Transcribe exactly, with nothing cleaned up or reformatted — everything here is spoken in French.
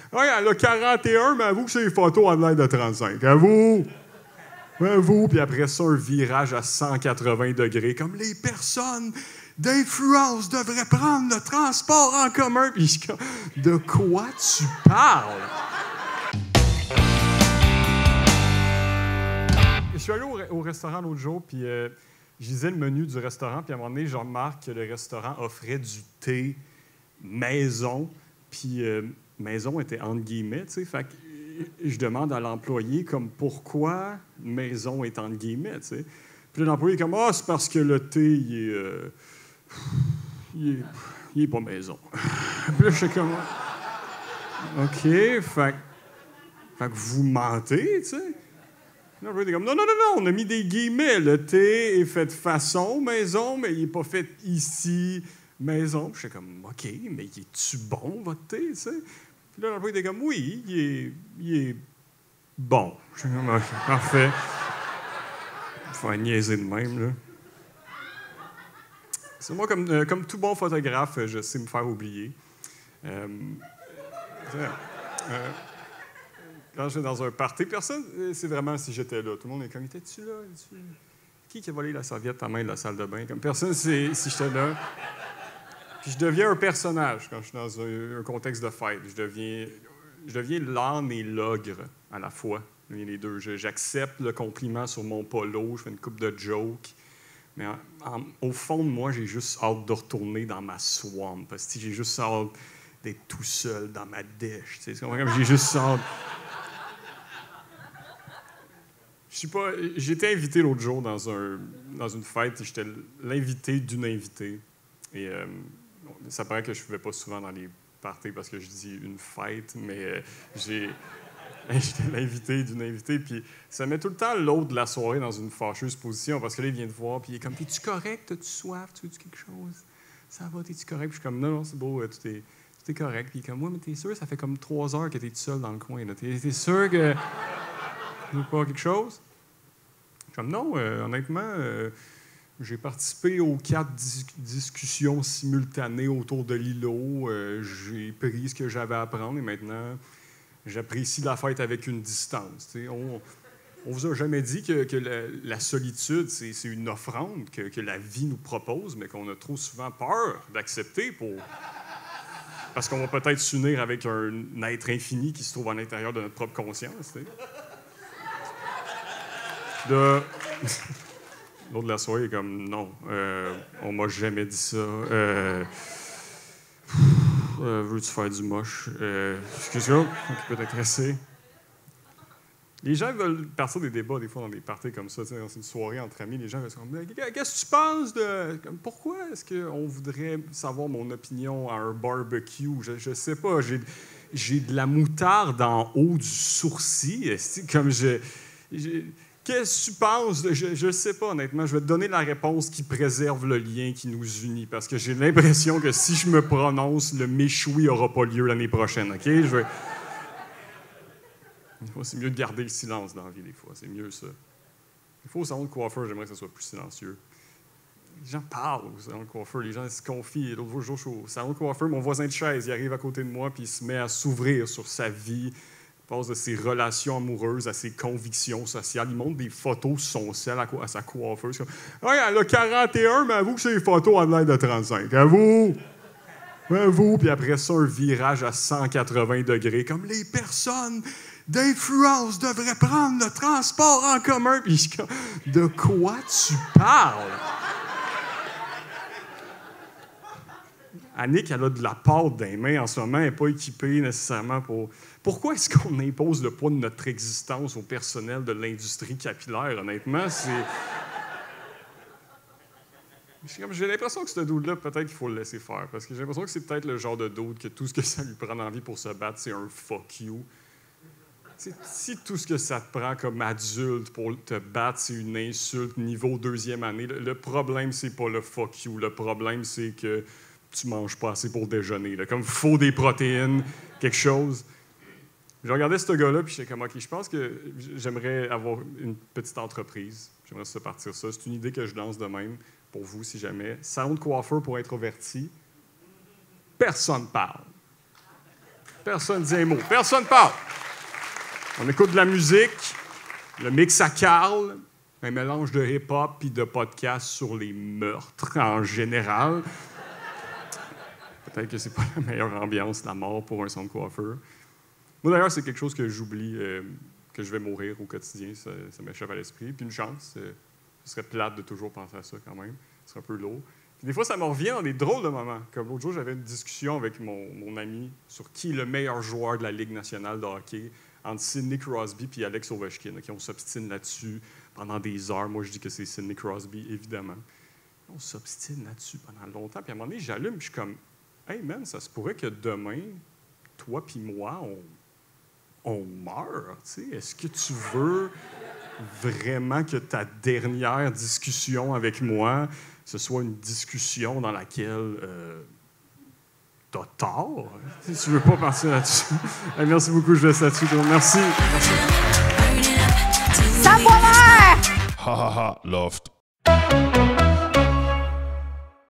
Ouais, elle a quarante et un, mais avoue que c'est les photos en l'air de trente-cinq. Avoue! Avoue! Puis après ça, un virage à cent quatre-vingts degrés, comme les personnes d'influence devraient prendre le transport en commun. Puis je suis comme, de quoi tu parles? Je suis allé au, au restaurant l'autre jour, puis euh, je lisais le menu du restaurant, puis à un moment donné, je remarque que le restaurant offrait du thé maison, puis euh, maison était entre guillemets, tu sais, fait que je demande à l'employé comme pourquoi maison est entre guillemets, tu sais. Puis l'employé est comme ah, c'est parce que le thé il est, euh, il est, il est pas maison. Puis là je suis comme ok, fait, fait que vous mentez, tu sais. L'employé est comme non non non non, on a mis des guillemets, le thé est fait de façon maison, mais il est pas fait ici maison. Je suis comme ok, mais il est-tu bon votre thé, tu sais? Puis là, l'employé était comme, oui, il est, il est bon. Je suis comme, OK, parfait. Il faut niaiser de même, là. C'est moi, comme, euh, comme tout bon photographe, je sais me faire oublier. Euh, euh, quand je suis dans un party, personne, c'est vraiment si j'étais là. Tout le monde est comme, étais-tu là? Es-tu... Qui qui a volé la serviette à main de la salle de bain? Comme personne, c'est si j'étais là. Puis je deviens un personnage quand je suis dans un, un contexte de fête. Je deviens, je deviens l'âne et l'ogre à la fois, les deux. Je, j'accepte le compliment sur mon polo, je fais une coupe de jokes. Mais en, en, au fond de moi, j'ai juste hâte de retourner dans ma swamp. Parce que j'ai juste hâte d'être tout seul dans ma dèche. Tu sais, j'ai juste hâte... Je suis pas... J'ai été invité l'autre jour dans, un, dans une fête et j'étais l'invité d'une invitée. Et... Euh, ça paraît que je ne vais pas souvent dans les parties parce que je dis une fête, mais euh, j'ai j'étais l'invité d'une invitée, puis ça met tout le temps l'autre de la soirée dans une fâcheuse position parce que là, il vient te voir, puis il est comme « T'es-tu correct? T'as-tu soif? Tu veux-tu quelque chose? Ça va? T'es-tu correct? » Puis je suis comme « Non, non, c'est beau, tout est, tout est correct. » Puis il est comme « Ouais, mais t'es sûr? Ça fait comme trois heures que t'es tout seul dans le coin. Là. T'es, t'es sûr que... Tu veux pas quelque chose? » Je suis comme « Non, euh, honnêtement... Euh, j'ai participé aux quatre dis- discussions simultanées autour de l'îlot. Euh, j'ai pris ce que j'avais à apprendre et maintenant, j'apprécie la fête avec une distance. T'sais. On ne vous a jamais dit que, que la, la solitude, c'est, c'est une offrande que, que la vie nous propose, mais qu'on a trop souvent peur d'accepter pour... parce qu'on va peut-être s'unir avec un être infini qui se trouve à l'intérieur de notre propre conscience. T'sais. De... L'autre de la soirée est comme, non, euh, on m'a jamais dit ça. Euh, euh, veux-tu faire du moche? Euh, Excuse-moi, qui peut t'intéresser. Les gens veulent partir des débats, des fois, dans des parties comme ça, dans une soirée entre amis. Les gens veulent se dire, qu'est-ce que tu penses de... Pourquoi est-ce qu'on voudrait savoir mon opinion à un barbecue? Je, je sais pas, j'ai, j'ai de la moutarde en haut du sourcil. Comme je... je Qu'est-ce que tu penses? Je ne sais pas, honnêtement. Je vais te donner la réponse qui préserve le lien qui nous unit, parce que j'ai l'impression que si je me prononce, le méchoui n'aura pas lieu l'année prochaine, OK? Je vais... C'est mieux de garder le silence dans la vie, des fois. C'est mieux, ça. Des fois, au salon de coiffeur, j'aimerais que ça soit plus silencieux. Les gens parlent au salon de coiffeur, les gens se confient. L'autre jour, je suis au salon de coiffeur, mon voisin de chaise, il arrive à côté de moi, puis il se met à s'ouvrir sur sa vie, passe de ses relations amoureuses à ses convictions sociales. Il montre des photos sur son sel à, à sa coiffeuse. Comme, ouais, elle a quarante et un, mais avoue que c'est les photos en l'air de trente-cinq. Avoue! Avoue! Puis après ça, un virage à cent quatre-vingts degrés, comme les personnes d'influence devraient prendre le transport en commun. Puis je suis comme, de quoi tu parles? Annick, elle a de la pâte dans les mains en ce moment, elle n'est pas équipée nécessairement pour... Pourquoi est-ce qu'on impose le poids de notre existence au personnel de l'industrie capillaire, honnêtement? C'est... J'ai l'impression que ce dude-là, peut-être qu'il faut le laisser faire, parce que j'ai l'impression que c'est peut-être le genre de dude que tout ce que ça lui prend envie pour se battre, c'est un « fuck you ». Si tout ce que ça te prend comme adulte pour te battre, c'est une insulte niveau deuxième année, le, le problème, c'est pas le « fuck you ». Le problème, c'est que tu manges pas assez pour déjeuner. Là. Comme, faut des protéines, quelque chose. Je regardais ce gars-là, puis j'étais comme, OK, je pense que j'aimerais avoir une petite entreprise. J'aimerais se partir ça. C'est une idée que je lance de même, pour vous, si jamais. Salon de coiffeur pour introvertis. Personne parle. Personne dit un mot. Personne parle. On écoute de la musique, le mix à Carl, un mélange de hip-hop et de podcasts sur les meurtres en général. Peut-être que c'est pas la meilleure ambiance, la mort pour un son de coiffeur. Moi, d'ailleurs, c'est quelque chose que j'oublie, euh, que je vais mourir au quotidien. Ça, ça m'échappe à l'esprit. Puis une chance, euh, ce serait plate de toujours penser à ça quand même. Ce serait un peu lourd. Puis des fois, ça me revient dans des drôles de moments. Comme l'autre jour, j'avais une discussion avec mon, mon ami sur qui est le meilleur joueur de la Ligue nationale de hockey entre Sidney Crosby et Alex Ovechkin. Okay, on s'obstine là-dessus pendant des heures. Moi, je dis que c'est Sidney Crosby, évidemment. On s'obstine là-dessus pendant longtemps. Puis à un moment donné, j'allume, puis je suis comme « Hey, man, ça se pourrait que demain, toi puis moi, on, on meurt. Est-ce que tu veux vraiment que ta dernière discussion avec moi, ce soit une discussion dans laquelle euh, t'as tort? Si tu veux pas partir là-dessus. Hey, merci beaucoup, je laisse là-dessus. Merci. Merci. Ça va! Ha ha ha, Loft.